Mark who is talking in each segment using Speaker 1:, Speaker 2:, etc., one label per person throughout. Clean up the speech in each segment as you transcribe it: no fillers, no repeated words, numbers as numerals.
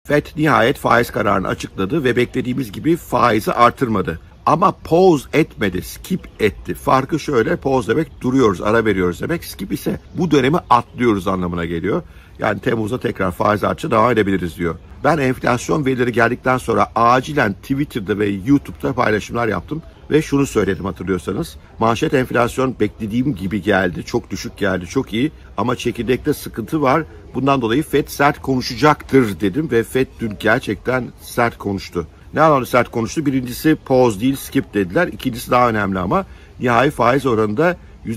Speaker 1: FED nihayet faiz kararını açıkladı ve beklediğimiz gibi faizi artırmadı. Ama pause etmedi, skip etti. Farkı şöyle, pause demek duruyoruz, ara veriyoruz demek. Skip ise bu dönemi atlıyoruz anlamına geliyor. Yani Temmuz'da tekrar faiz artışı devam edebiliriz diyor. Ben enflasyon verileri geldikten sonra acilen Twitter'da ve YouTube'da paylaşımlar yaptım. Ve şunu söyledim hatırlıyorsanız. Manşet enflasyon beklediğim gibi geldi. Çok düşük geldi, çok iyi. Ama çekirdekte sıkıntı var. Bundan dolayı FED sert konuşacaktır dedim. Ve FED dün gerçekten sert konuştu. Ne anlamda sert konuştu? Birincisi pause değil skip dediler. İkincisi daha önemli ama nihai faiz oranında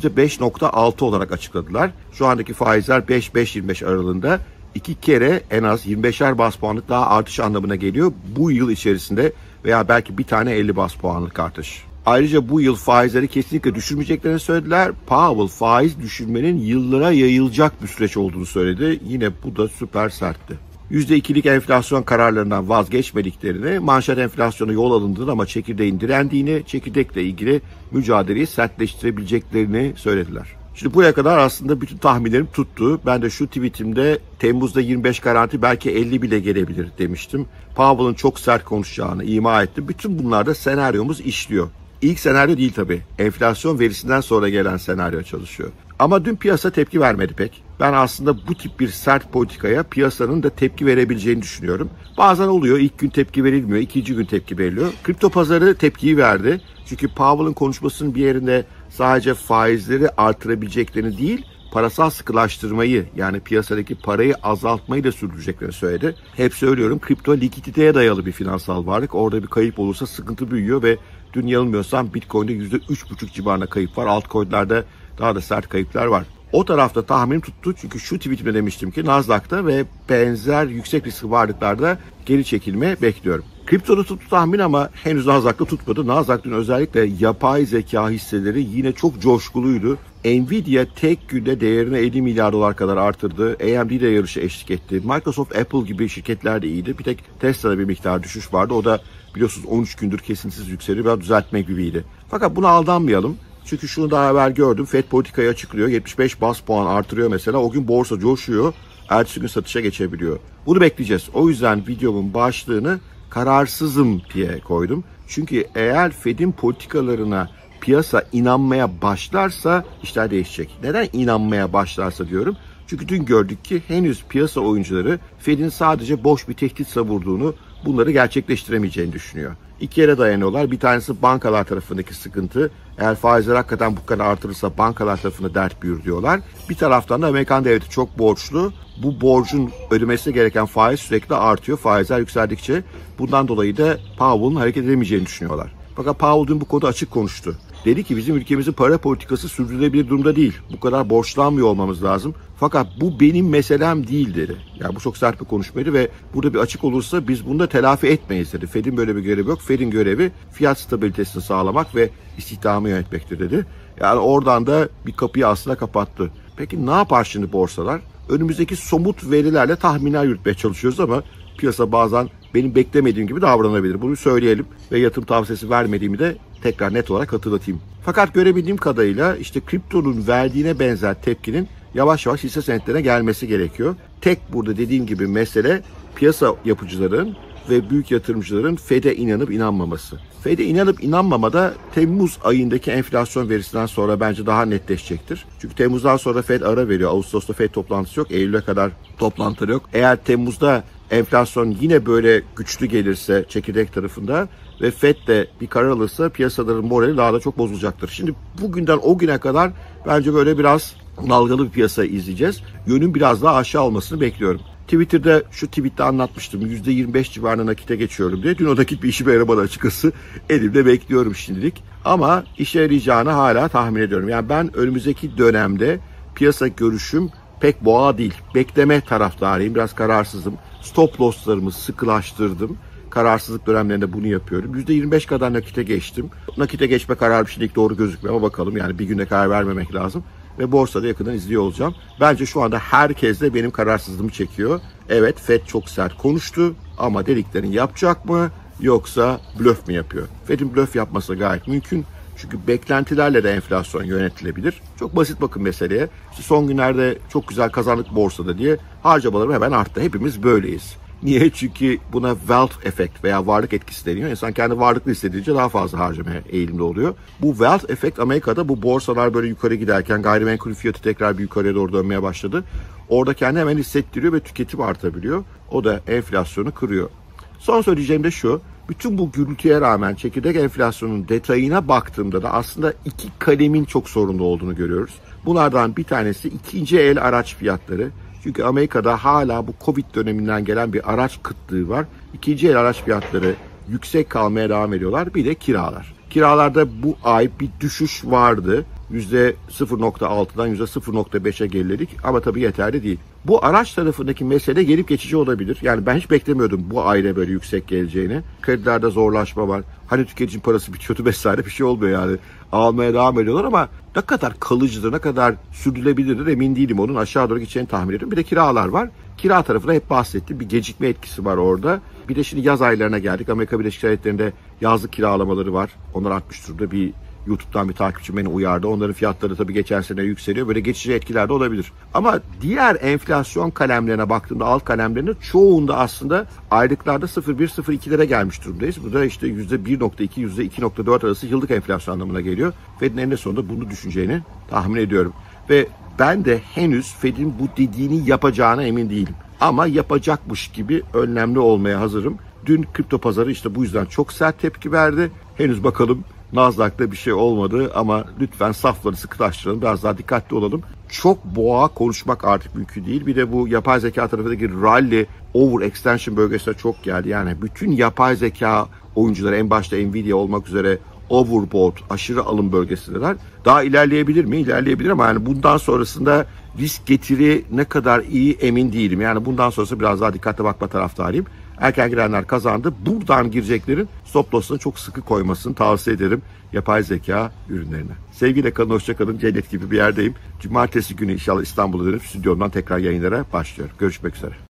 Speaker 1: %5.6 olarak açıkladılar. Şu andaki faizler 5-5.25 aralığında. 2 kere en az 25'er bas puanlık daha artış anlamına geliyor bu yıl içerisinde veya belki bir tane 50 bas puanlık artış. Ayrıca bu yıl faizleri kesinlikle düşürmeyeceklerini söylediler. Powell faiz düşürmenin yıllara yayılacak bir süreç olduğunu söyledi. Yine bu da süper sertti. %2'lik enflasyon kararlarından vazgeçmediklerini, manşet enflasyona yol alındığını ama çekirdeğin direndiğini, çekirdekle ilgili mücadeleyi sertleştirebileceklerini söylediler. Şimdi buraya kadar aslında bütün tahminlerim tuttu. Ben de şu tweetimde Temmuz'da 25 garanti belki 50 bile gelebilir demiştim. Powell'ın çok sert konuşacağını ima ettim. Bütün bunlarda senaryomuz işliyor. İlk senaryo değil tabii. Enflasyon verisinden sonra gelen senaryo çalışıyor. Ama dün piyasa tepki vermedi pek. Ben aslında bu tip bir sert politikaya piyasanın da tepki verebileceğini düşünüyorum. Bazen oluyor, ilk gün tepki verilmiyor, ikinci gün tepki veriliyor. Kripto pazarı tepkiyi verdi. Çünkü Powell'ın konuşmasının bir yerinde sadece faizleri artırabileceklerini değil, parasal sıkılaştırmayı yani piyasadaki parayı azaltmayı da sürdüreceklerini söyledi. Hep söylüyorum, kripto likiditeye dayalı bir finansal varlık. Orada bir kayıp olursa sıkıntı büyüyor ve dün yanılmıyorsam Bitcoin'de %3,5 civarında kayıp var. Altcoin'lerde daha da sert kayıplar var. O tarafta tahminim tuttu çünkü şu tweetimde demiştim ki Nasdaq'ta ve benzer yüksek riskli varlıklarda geri çekilme bekliyorum. Kriptoda tuttu tahmin ama henüz Nasdaq'ta tutmadı. Nasdaq dün özellikle yapay zeka hisseleri yine çok coşkuluydu. Nvidia tek günde değerini 50 milyar dolar kadar artırdı. AMD de yarışı eşlik etti. Microsoft, Apple gibi şirketler de iyiydi. Bir tek Tesla'da bir miktar düşüş vardı. O da biliyorsunuz 13 gündür kesintisiz yükseliyor. Biraz düzeltme gibiydi. Fakat buna aldanmayalım. Çünkü şunu daha evvel gördüm. FED politikayı açıklıyor. 75 bas puan artırıyor mesela. O gün borsa coşuyor. Ertesi gün satışa geçebiliyor. Bunu bekleyeceğiz. O yüzden videomun başlığını kararsızım diye koydum. Çünkü eğer FED'in politikalarına piyasa inanmaya başlarsa işler değişecek. Neden inanmaya başlarsa diyorum? Çünkü dün gördük ki henüz piyasa oyuncuları FED'in sadece boş bir tehdit savurduğunu, bunları gerçekleştiremeyeceğini düşünüyor. İki yere dayanıyorlar. Bir tanesi bankalar tarafındaki sıkıntı. Eğer faizler hakikaten bu kadar artırırsa bankalar tarafında dert büyür diyorlar. Bir taraftan da Amerikan devleti çok borçlu. Bu borcun ödemesi gereken faiz sürekli artıyor. Faizler yükseldikçe. Bundan dolayı da Powell'ın hareket edemeyeceğini düşünüyorlar. Fakat Powell dün bu konuda açık konuştu. Dedi ki bizim ülkemizin para politikası sürdürülebilir durumda değil. Bu kadar borçlanmıyor olmamız lazım. Fakat bu benim meselem değil dedi. Yani bu çok sert bir konuşmaydı ve burada bir açık olursa biz bunu da telafi etmeyiz dedi. FED'in böyle bir görevi yok. FED'in görevi fiyat stabilitesini sağlamak ve istihdamı yönetmektir dedi. Yani oradan da bir kapıyı aslında kapattı. Peki ne yapar şimdi borsalar? Önümüzdeki somut verilerle tahminler yürütmeye çalışıyoruz ama piyasa bazen benim beklemediğim gibi davranabilir. Bunu söyleyelim ve yatırım tavsiyesi vermediğimi de tekrar net olarak hatırlatayım. Fakat görebildiğim kadarıyla işte kriptonun verdiğine benzer tepkinin yavaş yavaş hisse senetlerine gelmesi gerekiyor. Tek burada dediğim gibi mesele piyasa yapıcıların ve büyük yatırımcıların FED'e inanıp inanmaması. FED'e inanıp inanmamada Temmuz ayındaki enflasyon verisinden sonra bence daha netleşecektir. Çünkü Temmuz'dan sonra FED ara veriyor. Ağustos'ta FED toplantısı yok. Eylül'e kadar toplantıları yok. Eğer Temmuz'da enflasyon yine böyle güçlü gelirse çekirdek tarafında ve FED de bir karar alırsa piyasaların morali daha da çok bozulacaktır. Şimdi bugünden o güne kadar bence böyle biraz dalgalı bir piyasa izleyeceğiz. Yönün biraz daha aşağı olmasını bekliyorum. Twitter'da şu tweette anlatmıştım. %25 civarında nakite geçiyorum diye. Dün o nakit bir işime yaramadı açıkçası. Elimde bekliyorum şimdilik. Ama işe yarayacağını hala tahmin ediyorum. Yani ben önümüzdeki dönemde piyasa görüşüm pek boğa değil. Bekleme taraftarıyım. Biraz kararsızım. Stop loss'larımı sıkılaştırdım. Kararsızlık dönemlerinde bunu yapıyorum. %25 kadar nakite geçtim. Nakite geçme kararı şimdilik doğru gözükmüyor ama bakalım. Yani bir günde karar vermemek lazım. Ve borsada yakından izliyor olacağım. Bence şu anda herkes de benim kararsızlığımı çekiyor. Evet, FED çok sert konuştu ama dediklerini yapacak mı yoksa blöf mü yapıyor? FED'in blöf yapması gayet mümkün. Çünkü beklentilerle de enflasyon yönetilebilir. Çok basit bakın meseleye. İşte son günlerde çok güzel kazandık borsada diye harcamalarım hemen arttı. Hepimiz böyleyiz. Niye? Çünkü buna wealth effect veya varlık etkisi deniyor. İnsan kendi varlıklı hissedince daha fazla harcamaya eğilimli oluyor. Bu wealth effect Amerika'da bu borsalar böyle yukarı giderken gayrimenkul fiyatı tekrar bir yukarıya doğru dönmeye başladı. Orada kendi hemen hissettiriyor ve tüketim artabiliyor. O da enflasyonu kırıyor. Son söyleyeceğim de şu. Bütün bu gürültüye rağmen çekirdek enflasyonun detayına baktığımda da aslında iki kalemin çok sorunlu olduğunu görüyoruz. Bunlardan bir tanesi ikinci el araç fiyatları. Çünkü Amerika'da hala bu Covid döneminden gelen bir araç kıtlığı var. İkinci el araç fiyatları yüksek kalmaya devam ediyorlar. Bir de kiralar. Kiralarda bu ay bir düşüş vardı. %0.6'dan %0.5'e geriledik ama tabii yeterli değil. Bu araç tarafındaki mesele gelip geçici olabilir. Yani ben hiç beklemiyordum bu ayda böyle yüksek geleceğini. Kredilerde zorlaşma var. Hani tüketicinin parası bitiyordu vesaire, bir şey olmuyor yani. Almaya devam ediyorlar ama ne kadar kalıcıdır, ne kadar sürdürülebilirdir emin değilim. Onun aşağı doğru gideceğini tahmin ediyorum. Bir de kiralar var. Kira tarafında hep bahsettim. Bir gecikme etkisi var orada. Bir de şimdi yaz aylarına geldik. Amerika Birleşik Devletleri'nde yazlık kiralamaları var. Onlar artmış durumda. Bir YouTube'dan bir takipçim beni uyardı. Onların fiyatları tabii geçen sene yükseliyor. Böyle geçici etkiler de olabilir. Ama diğer enflasyon kalemlerine baktığımda, alt kalemlerinde çoğunda aslında aylıklarda 0,1-0,2'lere gelmiş durumdayız. Bu da işte %1.2, %2.4 arası yıllık enflasyon anlamına geliyor. Fed'in eninde sonunda bunu düşüneceğini tahmin ediyorum. Ve ben de henüz Fed'in bu dediğini yapacağına emin değilim. Ama yapacakmış gibi önlemli olmaya hazırım. Dün kripto pazarı işte bu yüzden çok sert tepki verdi. Henüz bakalım Nasdaq'ta bir şey olmadı ama lütfen safları sıkılaştıralım. Biraz daha dikkatli olalım. Çok boğa konuşmak artık mümkün değil. Bir de bu yapay zeka tarafındaki rally over extension bölgesine çok geldi. Yani bütün yapay zeka oyuncuları en başta Nvidia olmak üzere overbought, aşırı alım bölgesindeler. Daha ilerleyebilir mi? İlerleyebilir ama yani bundan sonrasında risk getiri ne kadar iyi emin değilim. Yani bundan sonrası biraz daha dikkatli bakma taraftarıyım. Erken girenler kazandı. Buradan gireceklerin stop loss'unu çok sıkı koymasını tavsiye ederim yapay zeka ürünlerine. Sevgiyle kalın, hoşça kalın. Cennet gibi bir yerdeyim. Cumartesi günü inşallah İstanbul'a dönüp stüdyomdan tekrar yayınlara başlıyorum. Görüşmek üzere.